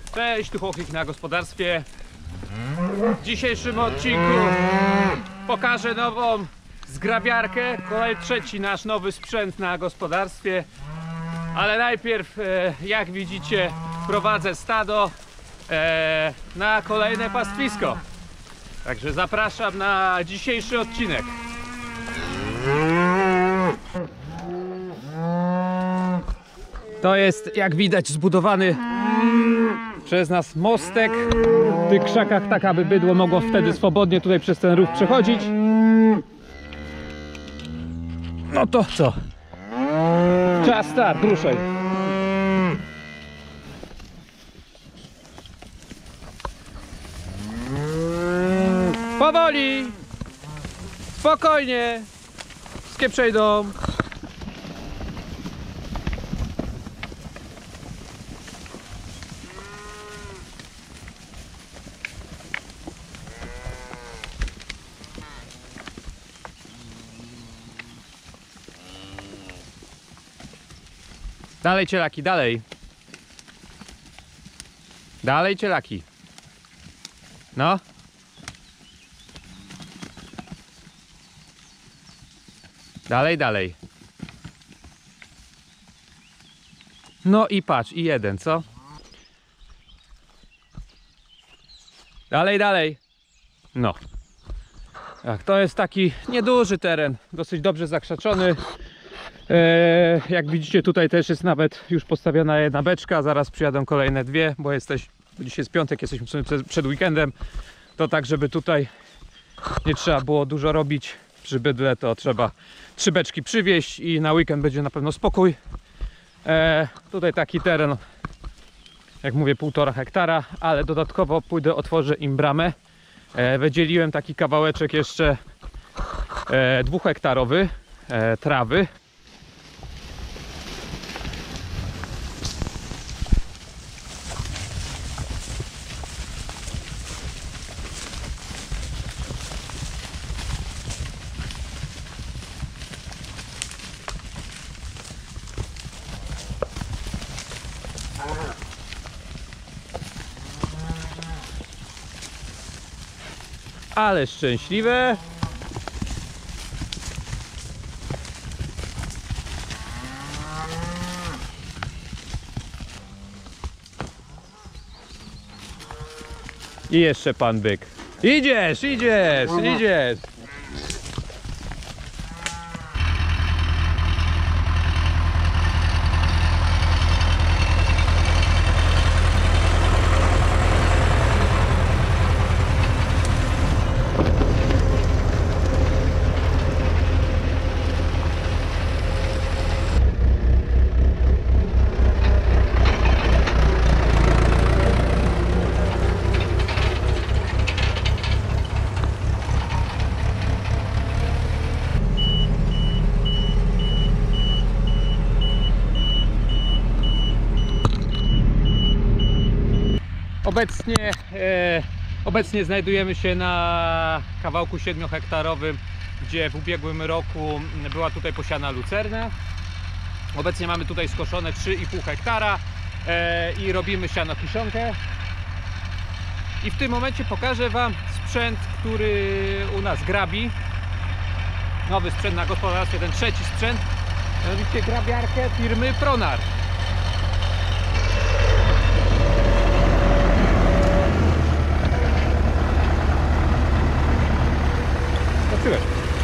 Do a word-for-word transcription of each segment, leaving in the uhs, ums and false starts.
Cześć, tu Chłopik na gospodarstwie. W dzisiejszym odcinku pokażę nową zgrabiarkę, kolejny trzeci nasz nowy sprzęt na gospodarstwie. Ale najpierw, jak widzicie, prowadzę stado na kolejne pastwisko. Także zapraszam na dzisiejszy odcinek. To jest, jak widać, zbudowany przez nas mostek w tych krzakach, tak aby bydło mogło wtedy swobodnie tutaj przez ten rów przechodzić. No to co? Czas start, ruszaj. Powoli, spokojnie, wszystkie przejdą. Dalej cielaki, dalej. Dalej cielaki. No. Dalej, dalej. No i patrz, i jeden, co? Dalej, dalej. No. Tak, to jest taki nieduży teren, dosyć dobrze zakrzaczony. Eee, jak widzicie, tutaj też jest nawet już postawiona jedna beczka, zaraz przyjadą kolejne dwie, bo jesteś, dzisiaj jest piątek, jesteśmy w sumie przed, przed weekendem. To tak, żeby tutaj nie trzeba było dużo robić przy bydle, to trzeba trzy beczki przywieźć i na weekend będzie na pewno spokój. Eee, tutaj taki teren, jak mówię, półtora hektara, ale dodatkowo pójdę, otworzę im bramę. Eee, wydzieliłem taki kawałeczek jeszcze e, dwuhektarowy e, trawy. Ale szczęśliwe. I jeszcze pan byk. Idziesz, idziesz, idziesz. Obecnie, e, obecnie znajdujemy się na kawałku siedmiohektarowym, gdzie w ubiegłym roku była tutaj posiana lucerna. Obecnie mamy tutaj skoszone trzy i pół hektara e, i robimy siano-kiszonkę. I w tym momencie pokażę wam sprzęt, który u nas grabi. Nowy sprzęt na gospodarstwie, ten trzeci sprzęt. Mianowicie grabiarkę firmy Pronar. Zobaczyłem.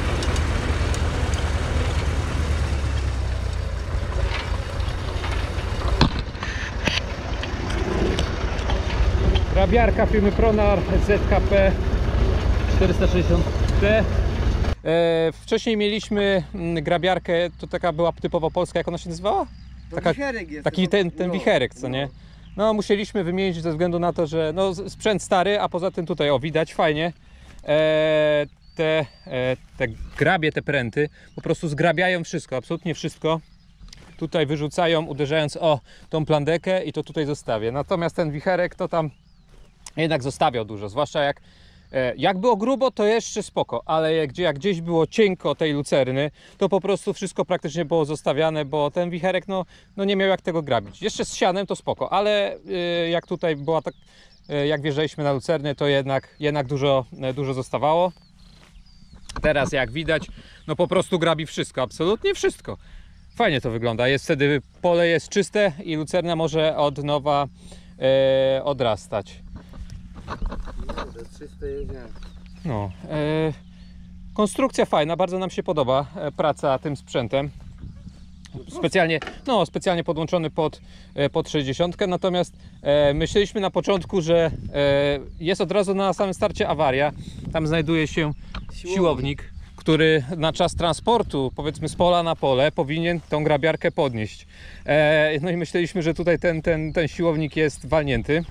Grabiarka firmy Pronar Z K P czterysta sześćdziesiąt T. E, wcześniej mieliśmy grabiarkę, to taka była typowo polska, jak ona się nazywała? Taka, wicherek jest. Taki ten, ten no, wicherek, co nie? No musieliśmy wymienić ze względu na to, że no, sprzęt stary, a poza tym tutaj, o, widać fajnie. E, te, e, te grabie, te pręty po prostu zgrabiają wszystko, absolutnie wszystko. Tutaj wyrzucają, uderzając o tą plandekę i to tutaj zostawię. Natomiast ten wicherek to tam jednak zostawiał dużo, zwłaszcza jak E, jak było grubo, to jeszcze spoko, ale jak, gdzie- jak gdzieś było cienko tej lucerny, to po prostu wszystko praktycznie było zostawiane, bo ten wicherek no, no nie miał jak tego grabić. Jeszcze z sianem to spoko, ale e, jak tutaj była tak, e, jak wjeżdżaliśmy na lucerny, to jednak, jednak dużo, e, dużo zostawało. Teraz jak widać, no po prostu grabi wszystko, absolutnie wszystko. Fajnie to wygląda, jest wtedy pole jest czyste i lucerna może od nowa e, odrastać. To jest czyste jezioro. No, e, konstrukcja fajna, bardzo nam się podoba e, praca tym sprzętem. Specjalnie, no, specjalnie podłączony pod, e, pod sześćdziesiątkę, natomiast e, myśleliśmy na początku, że e, jest od razu na samym starcie awaria. Tam znajduje się Siłownik. siłownik, który na czas transportu, powiedzmy z pola na pole, powinien tą grabiarkę podnieść. E, no i myśleliśmy, że tutaj ten, ten, ten siłownik jest walnięty.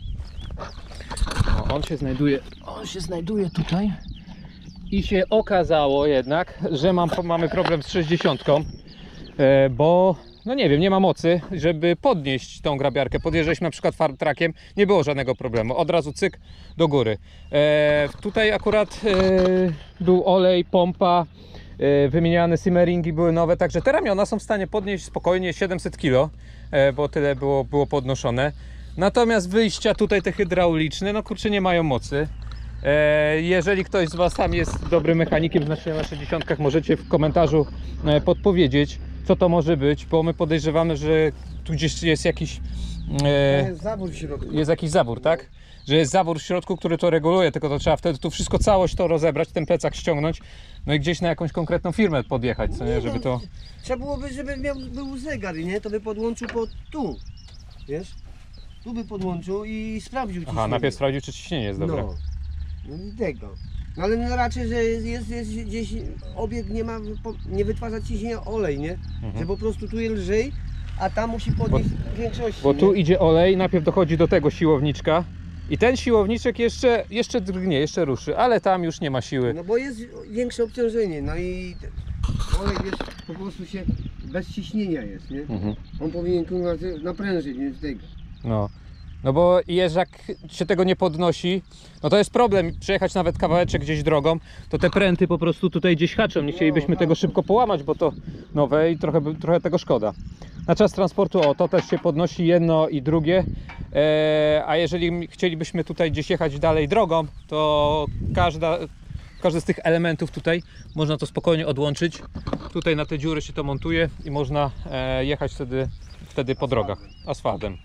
O, on się znajduje, on się znajduje tutaj. I się okazało jednak, że mam, mamy problem z sześćdziesiątką, e, bo no nie wiem, nie ma mocy, żeby podnieść tą grabiarkę. Podjeżdżaliśmy na przykład farm truckiem, nie było żadnego problemu. Od razu cyk do góry. E, tutaj akurat e, był olej, pompa, e, wymieniane simmeringi były nowe, także te ramiona są w stanie podnieść spokojnie siedemset kilo, e, bo tyle było, było podnoszone. Natomiast wyjścia tutaj te hydrauliczne, no kurczę, nie mają mocy. E, jeżeli ktoś z Was tam jest dobrym mechanikiem, znacznie na sześćdziesiątkach, możecie w komentarzu e, podpowiedzieć, co to może być, bo my podejrzewamy, że tu gdzieś jest jakiś e, To jest zawór w środku. jest jakiś zawór, tak? Że jest zawór w środku, który to reguluje, tylko to trzeba wtedy tu wszystko, całość to rozebrać, ten plecak ściągnąć, no i gdzieś na jakąś konkretną firmę podjechać, co nie, żeby to... Trzeba byłoby, żeby miał, był zegar, nie? To by podłączył po tu. Wiesz? Tu by podłączył i sprawdził ciśnienie. Aha, najpierw sprawdził, czy ciśnienie jest dobre. No. No i tego. No ale no raczej, że jest, jest, jest gdzieś obiekt nie ma, nie wytwarza ciśnienia olej, nie? Mhm. Że po prostu tu jest lżej, a tam musi podnieść większość. Bo tu nie? idzie olej, najpierw dochodzi do tego siłowniczka i ten siłowniczek jeszcze, jeszcze drgnie, jeszcze ruszy, ale tam już nie ma siły. No bo jest większe obciążenie, no i olej wiesz, po prostu się bez ciśnienia jest, nie? Mhm. On powinien kurwa naprężyć, nie z tego. No. No bo jest, jak się tego nie podnosi, no to jest problem, przejechać nawet kawałeczek gdzieś drogą, to te pręty po prostu tutaj gdzieś haczą, nie chcielibyśmy No, tego tak. szybko połamać, bo to nowe i trochę, trochę tego szkoda. Na czas transportu, o, to też się podnosi jedno i drugie, e, a jeżeli chcielibyśmy tutaj gdzieś jechać dalej drogą, to każda, każdy z tych elementów tutaj można to spokojnie odłączyć. Tutaj na te dziury się to montuje i można e, jechać wtedy, wtedy po drogach asfaltem.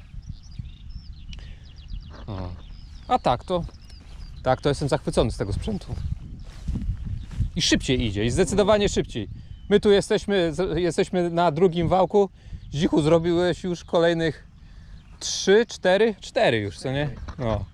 O. A tak to, tak to jestem zachwycony z tego sprzętu. I szybciej idzie, i zdecydowanie szybciej. My tu jesteśmy, z- jesteśmy na drugim wałku. Zdzichu, zrobiłeś już kolejnych trzy, cztery, cztery już, co nie? No.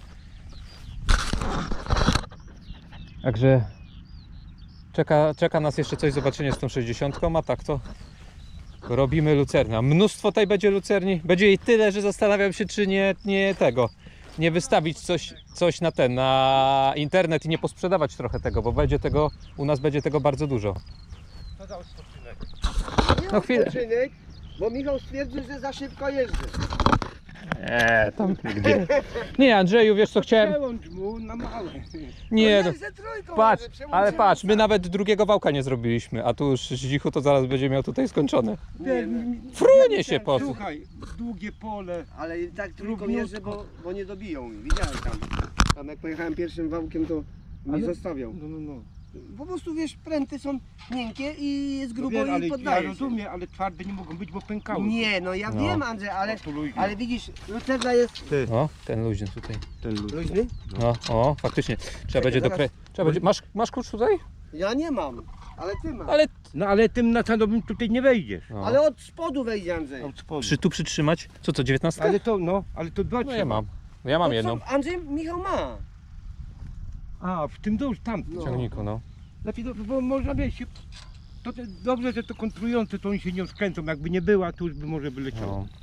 Także czeka, czeka nas jeszcze coś, zobaczenie z tą sześćdziesiątką, a tak to robimy lucernę. A mnóstwo tej będzie lucerni. Będzie jej tyle, że zastanawiam się, czy nie, nie tego, nie wystawić coś, coś na ten, na internet i nie posprzedawać trochę tego, bo będzie tego, u nas będzie tego bardzo dużo. Co za odpoczynek? No No chwilę. odpoczynek, bo Michał stwierdził, że za szybko jeżdżę. Eee, tam gdzie? Nie, Andrzeju, wiesz co chciałem? Przełącz mu na małe. Nie, No no, ze trójką patrz, może, przełączymy ale patrz, my sam. nawet drugiego wałka nie zrobiliśmy, a tu już Zdzichu to zaraz będzie miał tutaj skończone. Nie, no. Frunie się po prostu. Słuchaj, długie pole. Ale i tak trójką Równiutko. jeżdżę, bo, bo nie dobiją mi. Widziałem tam. Tam jak pojechałem pierwszym wałkiem, to mi Ale- zostawiał. No, no, no. Po prostu wiesz, pręty są miękkie i jest No grubo wiesz, ale i ja poddaje się. rozumiem, ale twarde nie mogą być, bo pękały. Nie, no ja No. wiem Andrzej, ale, O, to luźno. ale widzisz, lucerna jest O, ten luźny tutaj. Ten luz. luźny. No, o, faktycznie. Trzeba będzie zaraz. dokre... Trzeba będzie... Masz, masz klucz tutaj? Ja nie mam, ale ty masz. Ale... No ale tym nasadowym tutaj nie wejdziesz. No. Ale od spodu wejdzie Andrzej. Od spodu. Przy, tu przytrzymać? Co to, dziewiętnastka? Ale to, no, ale to dwa No trzeba. ja mam. Ja mam To jedną. co, Andrzej, Michał ma. A, w tym dół, tam. No. W ciągniku, no. Lepiej, to, bo można wiesz, się- to, to dobrze, że to kontrujące, to oni się nie skręcą. Jakby nie była, to już by może by leciało. No.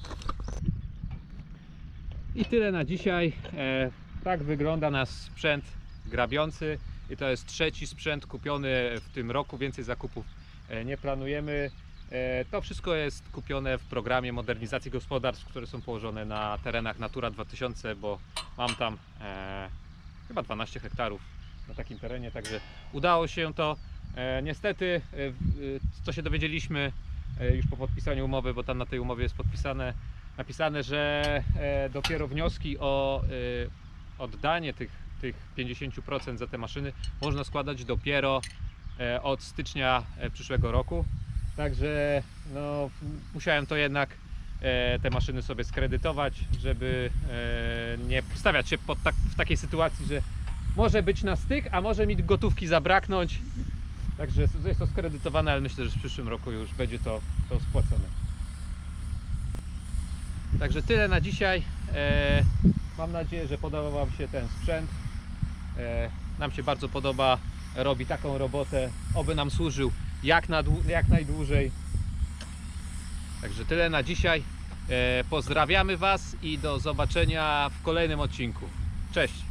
I tyle na dzisiaj. E, tak wygląda nasz sprzęt grabiący. I to jest trzeci sprzęt kupiony w tym roku. Więcej zakupów e, nie planujemy. E, to wszystko jest kupione w programie modernizacji gospodarstw, które są położone na terenach Natura dwa tysiące, bo mam tam e, chyba dwanaście hektarów na takim terenie, także udało się to. E, niestety, e, e, co się dowiedzieliśmy e, już po podpisaniu umowy, bo tam na tej umowie jest podpisane, napisane, że e, dopiero wnioski o e, oddanie tych, tych pięćdziesiąt procent za te maszyny można składać dopiero e, od stycznia e, przyszłego roku. Także no, musiałem to jednak e, te maszyny sobie skredytować, żeby e, nie stawiać się pod tak, w takiej sytuacji, że może być na styk, a może mi gotówki zabraknąć. Także jest to skredytowane, ale myślę, że w przyszłym roku już będzie to, to spłacone. Także tyle na dzisiaj. E, mam nadzieję, że podoba Wam się ten sprzęt. E, nam się bardzo podoba, robi taką robotę, oby nam służył jak, na, jak najdłużej. Także tyle na dzisiaj. E, pozdrawiamy Was i do zobaczenia w kolejnym odcinku. Cześć!